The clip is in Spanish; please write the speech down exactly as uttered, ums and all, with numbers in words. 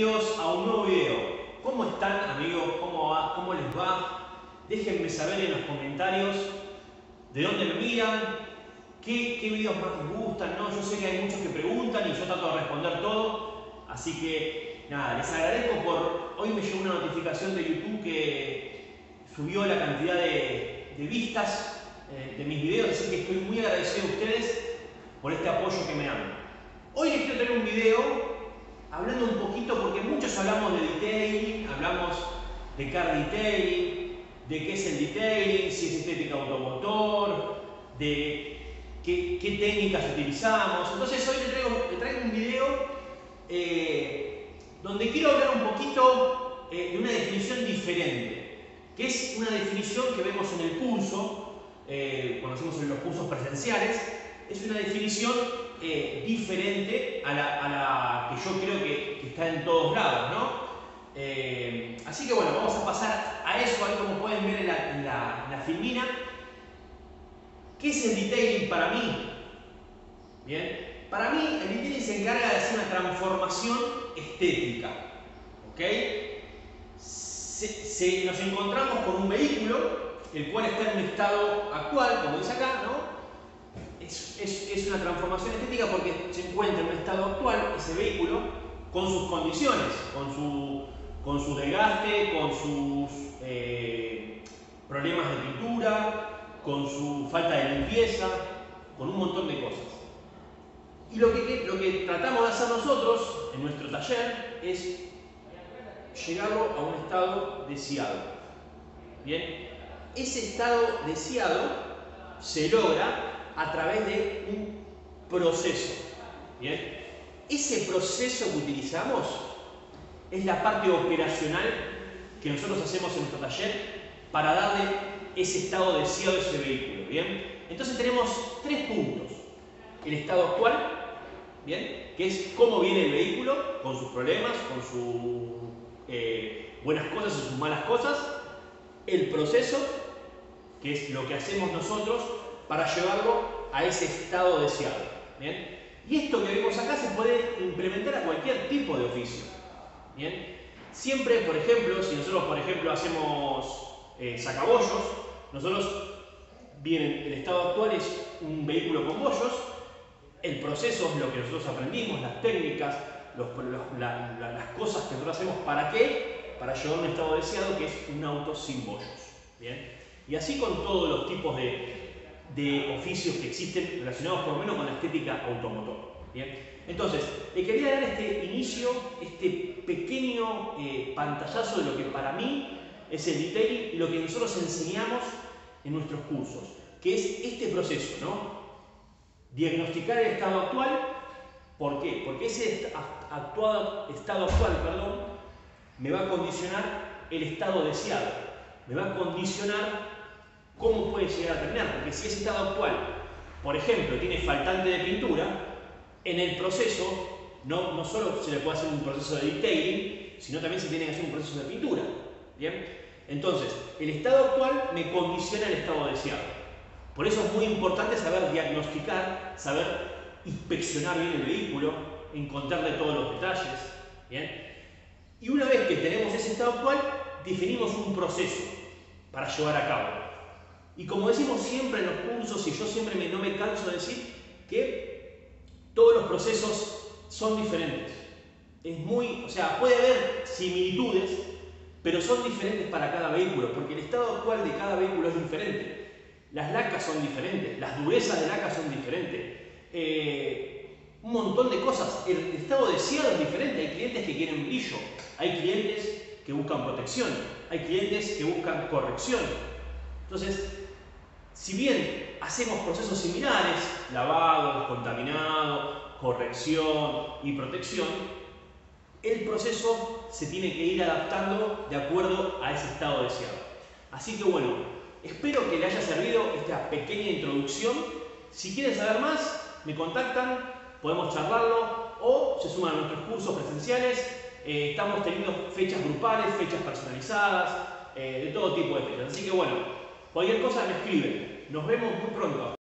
Bienvenidos a un nuevo video. ¿Cómo están, amigos? ¿Cómo va? ¿Cómo les va? Déjenme saber en los comentarios de dónde me miran, qué, qué videos más les gustan, ¿no? Yo sé que hay muchos que preguntan y yo trato de responder todo. Así que, nada, les agradezco por... Hoy me llegó una notificación de YouTube que subió la cantidad de, de vistas eh, de mis videos, así que estoy muy agradecido a ustedes por este apoyo que me dan. Hoy les quiero traer un video hablando un poquito, porque muchos hablamos de detailing, hablamos de car detailing, de qué es el detailing, si es estética automotor, de qué, qué técnicas utilizamos. Entonces hoy les traigo, les traigo un video eh, donde quiero hablar un poquito eh, de una definición diferente, que es una definición que vemos en el curso, eh, cuando hacemos en los cursos presenciales. Es una definición eh, diferente a la, a la que yo creo que, que está en todos lados, ¿no? Eh, así que bueno, vamos a pasar a eso, ahí como pueden ver en la, en la, en la filmina. ¿Qué es el detailing para mí? Bien, para mí el detailing se encarga de hacer una transformación estética, ¿ok? Se, se, nos encontramos con un vehículo, el cual está en un estado actual, como dice acá, ¿no? Es, es, es una transformación estética porque se encuentra en un estado actual ese vehículo con sus condiciones, con su, con su desgaste, con sus eh, problemas de pintura, con su falta de limpieza, con un montón de cosas. Y lo que, lo que tratamos de hacer nosotros en nuestro taller es llegarlo a un estado deseado. Bien, ese estado deseado se logra a través de un proceso. ¿Bien? Ese proceso que utilizamos es la parte operacional que nosotros hacemos en nuestro taller para darle ese estado deseado a ese vehículo. ¿Bien? Entonces tenemos tres puntos. El estado actual, ¿bien? Que es cómo viene el vehículo, con sus problemas, con sus eh, buenas cosas y sus malas cosas. El proceso, que es lo que hacemos nosotros para llevarlo a ese estado deseado. ¿Bien? Y esto que vemos acá se puede implementar a cualquier tipo de oficio. ¿Bien? Siempre, por ejemplo, si nosotros por ejemplo hacemos eh, sacabollos, nosotros, bien, el estado actual es un vehículo con bollos. El proceso es lo que nosotros aprendimos, las técnicas, los, los, la, la, las cosas que nosotros hacemos. ¿Para qué? Para llevar a un estado deseado, que es un auto sin bollos. ¿Bien? Y así con todos los tipos de de oficios que existen relacionados por lo menos con la estética automotor. ¿Bien? Entonces, le quería dar este inicio, este pequeño eh, pantallazo de lo que para mí es el detailing y lo que nosotros enseñamos en nuestros cursos, que es este proceso, ¿no? Diagnosticar el estado actual. ¿Por qué? Porque ese actuado, estado actual, perdón, me va a condicionar el estado deseado, me va a condicionar cómo puede llegar a terminar, porque si ese estado actual, por ejemplo, tiene faltante de pintura, en el proceso no, no solo se le puede hacer un proceso de detailing, sino también se tiene que hacer un proceso de pintura. ¿Bien? Entonces, el estado actual me condiciona el estado deseado. Por eso es muy importante saber diagnosticar, saber inspeccionar bien el vehículo, encontrarle todos los detalles. ¿Bien? Y una vez que tenemos ese estado actual, definimos un proceso para llevar a cabo. Y como decimos siempre en los cursos, y yo siempre me, no me canso de decir, que todos los procesos son diferentes. Es muy, o sea, puede haber similitudes, pero son diferentes para cada vehículo, porque el estado actual de cada vehículo es diferente. Las lacas son diferentes, las durezas de lacas son diferentes. Eh, un montón de cosas. El estado deseado es diferente. Hay clientes que quieren brillo, hay clientes que buscan protección, hay clientes que buscan corrección. Entonces, si bien hacemos procesos similares, lavado, descontaminado, corrección y protección, el proceso se tiene que ir adaptando de acuerdo a ese estado deseado. Así que bueno, espero que les haya servido esta pequeña introducción. Si quieren saber más, me contactan, podemos charlarlo o se suman a nuestros cursos presenciales. Eh, estamos teniendo fechas grupales, fechas personalizadas, eh, de todo tipo de fechas. Así que bueno, cualquier cosa me escriben. Nos vemos muy pronto.